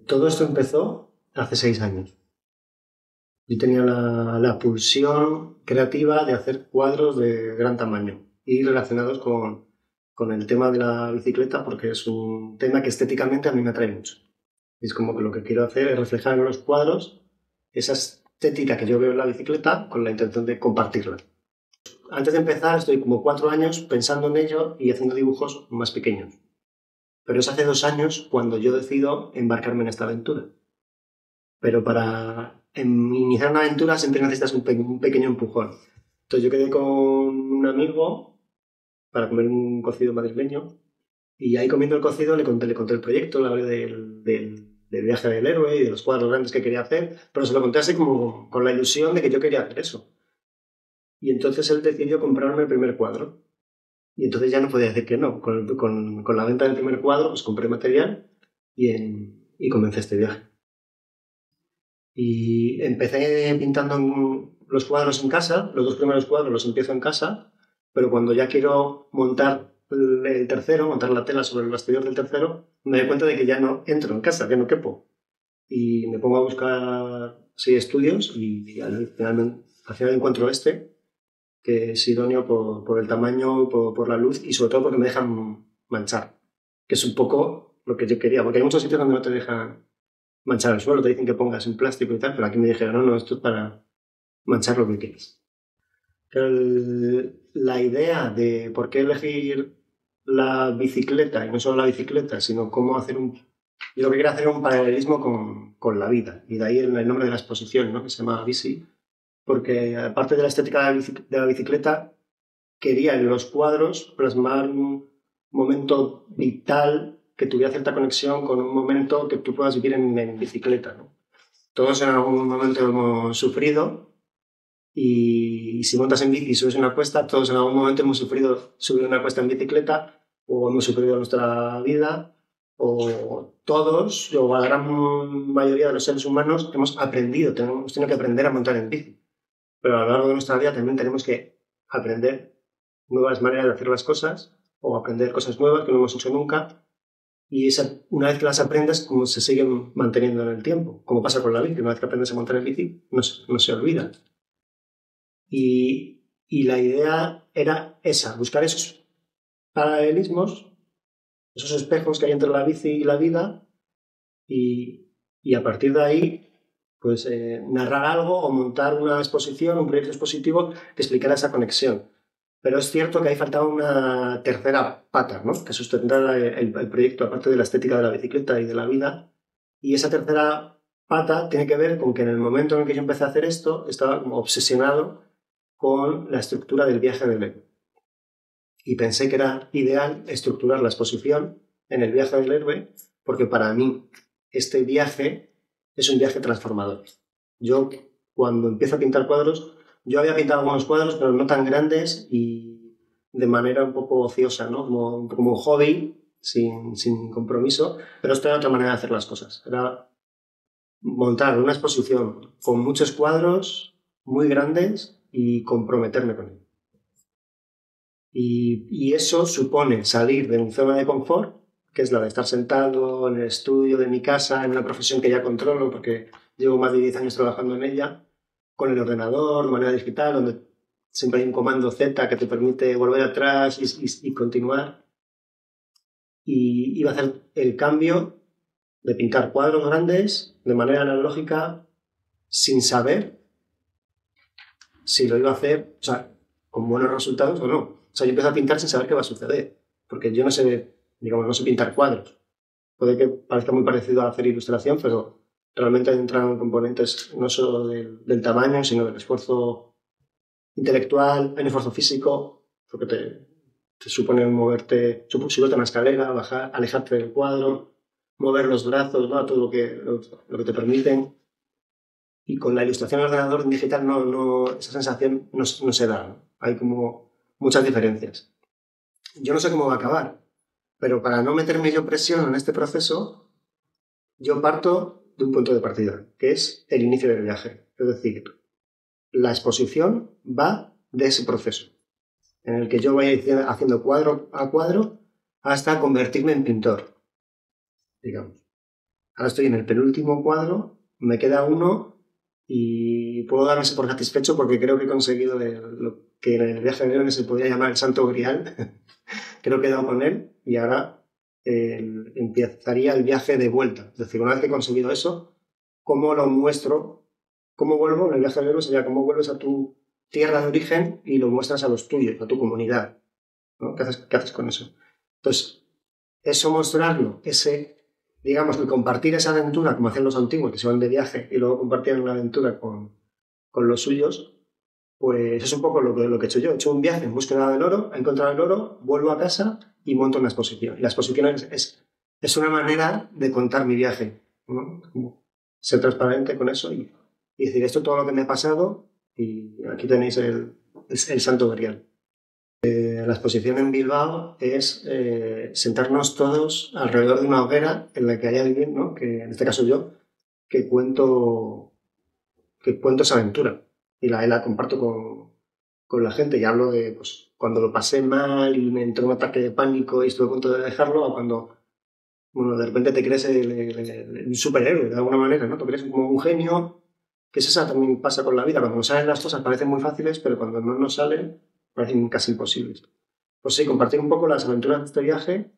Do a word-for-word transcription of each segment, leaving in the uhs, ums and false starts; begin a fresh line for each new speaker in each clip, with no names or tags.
Todo esto empezó hace seis años. Yo tenía la, la pulsión creativa de hacer cuadros de gran tamaño y relacionados con, con el tema de la bicicleta porque es un tema que estéticamente a mí me atrae mucho. Es como que lo que quiero hacer es reflejar en los cuadros esa estética que yo veo en la bicicleta con la intención de compartirla. Antes de empezar estoy como cuatro años pensando en ello y haciendo dibujos más pequeños. Pero es hace dos años cuando yo decido embarcarme en esta aventura. Pero para iniciar una aventura siempre necesitas un, pe un pequeño empujón. Entonces yo quedé con un amigo para comer un cocido madrileño y ahí comiendo el cocido le conté, le conté el proyecto, le hablé del, del, del viaje del héroe y de los cuadros grandes que quería hacer, pero se lo conté así como con la ilusión de que yo quería hacer eso. Y entonces él decidió comprarme el primer cuadro. Y entonces ya no podía decir que no. Con, con, con la venta del primer cuadro, pues compré material y, en, y comencé este viaje. Y empecé pintando los cuadros en casa, los dos primeros cuadros los empiezo en casa, pero cuando ya quiero montar el tercero, montar la tela sobre el bastidor del tercero, me doy cuenta de que ya no entro en casa, que no quepo. Y me pongo a buscar sí, estudios y, y al, final, al final encuentro este, que es idóneo por, por el tamaño, por, por la luz y sobre todo porque me dejan manchar, que es un poco lo que yo quería, porque hay muchos sitios donde no te dejan manchar el suelo, te dicen que pongas en plástico y tal, pero aquí me dijeron, no, no, esto es para manchar lo que quieres. Pero el, la idea de por qué elegir la bicicleta, y no solo la bicicleta, sino cómo hacer un... Yo lo que quería hacer era un paralelismo con, con la vida, y de ahí el, el nombre de la exposición, ¿no? Que se llama Bici, porque aparte de la estética de la, bici, de la bicicleta, quería en los cuadros plasmar un momento vital que tuviera cierta conexión con un momento que tú puedas vivir en, en bicicleta, ¿no? Todos en algún momento hemos sufrido y si montas en bici y subes una cuesta, todos en algún momento hemos sufrido subir una cuesta en bicicleta o hemos sufrido nuestra vida o todos o la gran mayoría de los seres humanos hemos aprendido, tenemos tenido que aprender a montar en bici. Pero a lo largo de nuestra vida también tenemos que aprender nuevas maneras de hacer las cosas o aprender cosas nuevas que no hemos hecho nunca y esa, una vez que las aprendes, como se siguen manteniendo en el tiempo, como pasa con la bici, una vez que aprendes a montar en bici, no se, no se olvida. Y, y la idea era esa, buscar esos paralelismos, esos espejos que hay entre la bici y la vida y, y a partir de ahí pues eh, narrar algo o montar una exposición, un proyecto expositivo que explicara esa conexión. Pero es cierto que ahí faltaba una tercera pata, ¿no? Que sustentara el, el proyecto, aparte de la estética de la bicicleta y de la vida. Y esa tercera pata tiene que ver con que en el momento en el que yo empecé a hacer esto, estaba como obsesionado con la estructura del viaje del héroe. Y pensé que era ideal estructurar la exposición en el viaje del héroe, porque para mí este viaje es un viaje transformador. Yo, cuando empiezo a pintar cuadros, yo había pintado algunos cuadros, pero no tan grandes y de manera un poco ociosa, ¿no? Como, como un hobby, sin, sin compromiso, pero esto era otra manera de hacer las cosas. Era montar una exposición con muchos cuadros muy grandes y comprometerme con ello. Y, y eso supone salir de mi zona de confort, que es la de estar sentado en el estudio de mi casa, en una profesión que ya controlo porque llevo más de diez años trabajando en ella, con el ordenador, de manera digital, donde siempre hay un comando Z que te permite volver atrás y, y, y continuar. Y iba a hacer el cambio de pintar cuadros grandes de manera analógica sin saber si lo iba a hacer, o sea, con buenos resultados o no. O sea, yo empecé a pintar sin saber qué va a suceder, porque yo no sé, digamos, no sé pintar cuadros. Puede que parezca muy parecido a hacer ilustración, pero realmente entran componentes no solo del, del tamaño, sino del esfuerzo intelectual, hay un esfuerzo físico, porque te, te supone moverte, subirte una escalera, bajar, alejarte del cuadro, mover los brazos, ¿no? Todo lo que, lo, lo que te permiten. Y con la ilustración en ordenador digital no, no, esa sensación no, no se da, ¿no? Hay como muchas diferencias. Yo no sé cómo va a acabar, pero para no meterme yo presión en este proceso, yo parto de un punto de partida, que es el inicio del viaje. Es decir, la exposición va de ese proceso, en el que yo voy haciendo cuadro a cuadro hasta convertirme en pintor, digamos. Ahora estoy en el penúltimo cuadro, me queda uno y puedo darme por satisfecho porque creo que he conseguido el- lo que en el viaje de Nero se podría llamar el Santo Grial. Creo que he dado con él y ahora eh, empezaría el viaje de vuelta. Es decir, una vez que he conseguido eso, ¿cómo lo muestro? ¿Cómo vuelvo? En el viaje de Nero sería cómo vuelves a tu tierra de origen y lo muestras a los tuyos, a tu comunidad, ¿no? ¿Qué haces, qué haces con eso? Entonces, eso mostrarlo, ese, digamos, el compartir esa aventura como hacían los antiguos, que se van de viaje y luego compartían una aventura con, con los suyos, pues es un poco lo que, lo que he hecho yo. He hecho un viaje en búsqueda del oro, he encontrado el oro, vuelvo a casa y monto una exposición. Y la exposición es, es, es una manera de contar mi viaje, ¿no? Como ser transparente con eso y, y decir esto es todo lo que me ha pasado y aquí tenéis el, el, el Santo Grial. Eh, la exposición en Bilbao es eh, sentarnos todos alrededor de una hoguera en la que hay alguien, ¿no? Que en este caso yo, que cuento, que cuento esa aventura y la, y la comparto con, con la gente y hablo de pues, cuando lo pasé mal y me entró un ataque de pánico y estuve a punto de dejarlo, a cuando bueno, de repente te crees el, el, el, el superhéroe de alguna manera, ¿no? Te crees como un genio, que es esa también pasa con la vida. Cuando nos salen las cosas parecen muy fáciles, pero cuando no nos salen parecen casi imposibles. Pues sí, compartir un poco las aventuras de este viaje,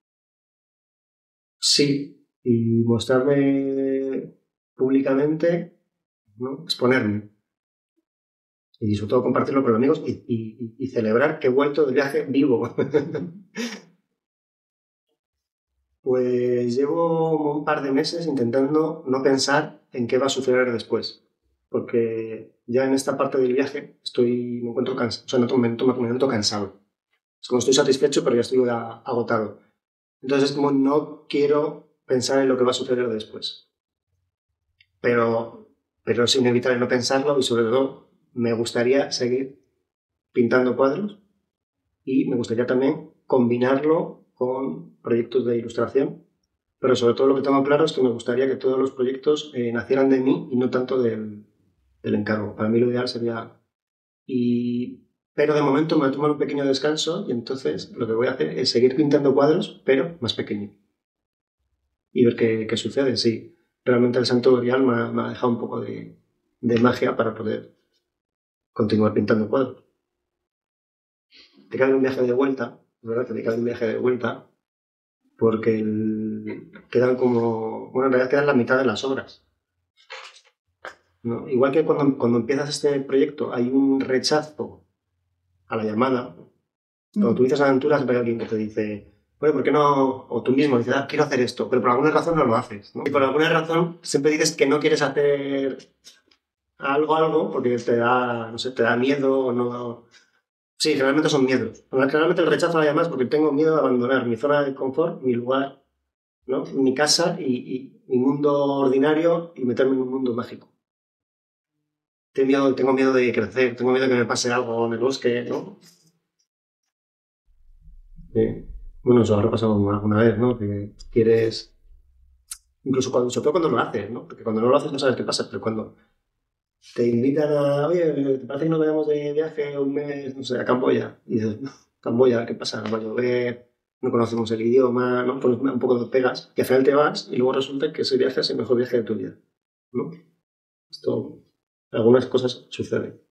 sí, y mostrarme públicamente, ¿no? Exponerme. Y sobre todo compartirlo con los amigos y, y, y celebrar que he vuelto del viaje vivo. Pues llevo un par de meses intentando no pensar en qué va a suceder después. Porque ya en esta parte del viaje estoy, me encuentro cansado, o sea, noto, me, noto, me noto cansado. Es como estoy satisfecho, pero ya estoy agotado. Entonces es como no quiero pensar en lo que va a suceder después. Pero, pero es inevitable no pensarlo y sobre todo me gustaría seguir pintando cuadros y me gustaría también combinarlo con proyectos de ilustración, pero sobre todo lo que tengo claro es que me gustaría que todos los proyectos eh, nacieran de mí y no tanto del, del encargo. Para mí lo ideal sería... Y, pero de momento me voy a tomar un pequeño descanso y entonces lo que voy a hacer es seguir pintando cuadros, pero más pequeño. Y ver qué, qué sucede. Sí, realmente el Santo Grial me ha, me ha dejado un poco de, de magia para poder continuar pintando cuadros. Te cae un viaje de vuelta, ¿verdad? Que te cae un viaje de vuelta porque el, quedan como, bueno, en realidad quedan la mitad de las obras, ¿no? Igual que cuando, cuando empiezas este proyecto hay un rechazo a la llamada, cuando tú dices aventuras siempre hay alguien que te dice, bueno, ¿por qué no? O tú mismo dices, ah, quiero hacer esto, pero por alguna razón no lo haces, ¿no? Y por alguna razón siempre dices que no quieres hacer algo, algo, porque te da, no sé, te da miedo o no... Sí, generalmente son miedos. Generalmente el rechazo a la llamada es porque tengo miedo de abandonar mi zona de confort, mi lugar, ¿no? Mi casa y, y mi mundo ordinario y meterme en un mundo mágico. Tengo miedo, tengo miedo de crecer, tengo miedo de que me pase algo en el bosque, ¿no? Eh, bueno, eso habrá pasado alguna vez, ¿no? Que quieres, incluso cuando, sobre todo cuando lo haces, ¿no? Porque cuando no lo haces no sabes qué pasa, pero cuando te invitan a, oye, ¿te parece que nos vayamos de viaje un mes, no sé, a Camboya? Y dices, no, Camboya, ¿qué pasa? Va a llover, no conocemos el idioma, ¿no? Pones un poco de pegas, y al final te vas y luego resulta que ese viaje es el mejor viaje de tu vida, ¿no? Esto, algunas cosas suceden.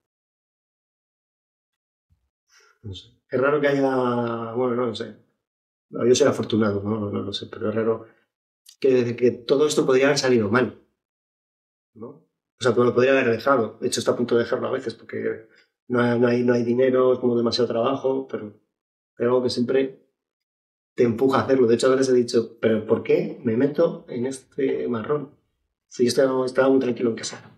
No sé. Es raro que haya, bueno, no lo sé. Yo soy afortunado, ¿no? No, no lo sé, pero es raro que, que todo esto podría haber salido mal, ¿no? O sea, lo podría haber dejado. De hecho, está a punto de dejarlo a veces porque no hay, no hay, no hay dinero, es como demasiado trabajo, pero es algo que siempre te empuja a hacerlo. De hecho, a veces he dicho, ¿pero por qué me meto en este marrón? Si yo estaba, estaba muy tranquilo en casa.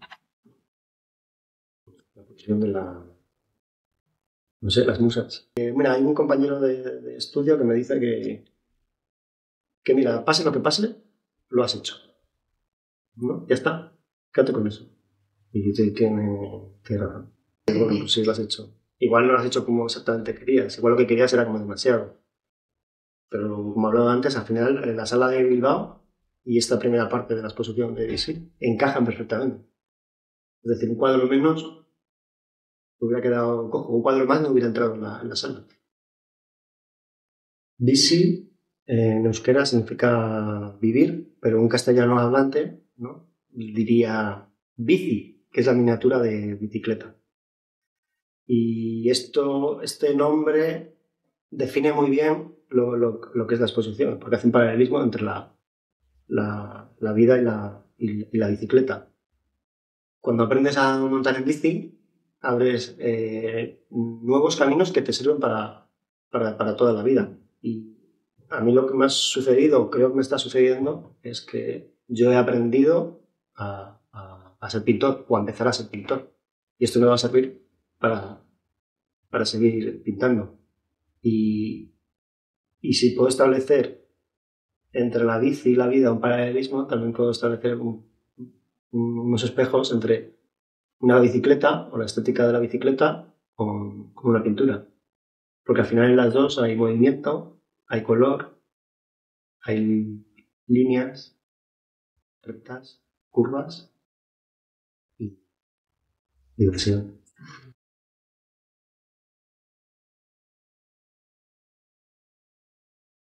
La cuestión de la, no sé, las musas. Eh, mira, hay un compañero de, de estudio que me dice que, que, mira, pase lo que pase, lo has hecho, ¿no? Ya está, quédate con eso. Y tiene, tiene razón. Y bueno, pues sí, lo has hecho. Igual no lo has hecho como exactamente querías. Igual lo que querías era como demasiado. Pero como hablaba antes, al final en la sala de Bilbao y esta primera parte de la exposición de Dixie encajan perfectamente. Es decir, un cuadro menos hubiera quedado cojo. Un cuadro más no hubiera entrado en la, en la sala. Dixie En euskera significa vivir, pero un castellano hablante, ¿no?, diría bici, que es la miniatura de bicicleta. Y esto, este nombre define muy bien lo, lo, lo que es la exposición, porque hace un paralelismo entre la, la, la vida y la, y, y la bicicleta. Cuando aprendes a montar en bici, abres eh, nuevos caminos que te sirven para, para, para toda la vida. Y a mí lo que me ha sucedido, creo que me está sucediendo, es que yo he aprendido a, a, a ser pintor o a empezar a ser pintor. Y esto me va a servir para, para seguir pintando. Y, y si puedo establecer entre la bici y la vida un paralelismo, también puedo establecer un, un, unos espejos entre una bicicleta o la estética de la bicicleta con, con una pintura. Porque al final en las dos hay movimiento, hay color, hay líneas rectas, curvas y diversión.